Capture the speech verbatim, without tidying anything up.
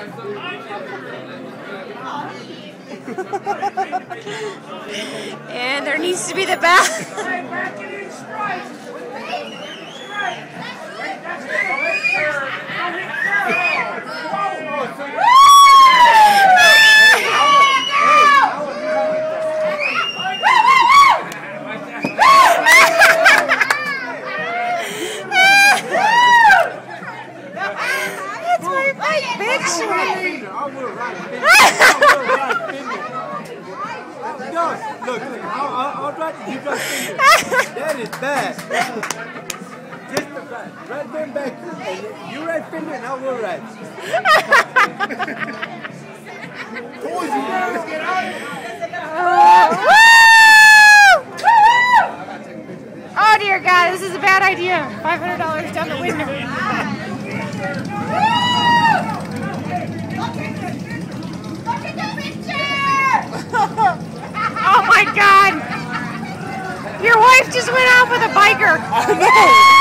And there needs to be the back. That's my fight, bitch. No, look, look, I'll, I'll, I'll try to keep that finger. That is bad. Just the back. Right there back. You right finger and I will right. Told you guys, get out of here. Oh dear God, this is a bad idea. five hundred dollars down the window. Oh my God! Your wife just went off with a biker. I know.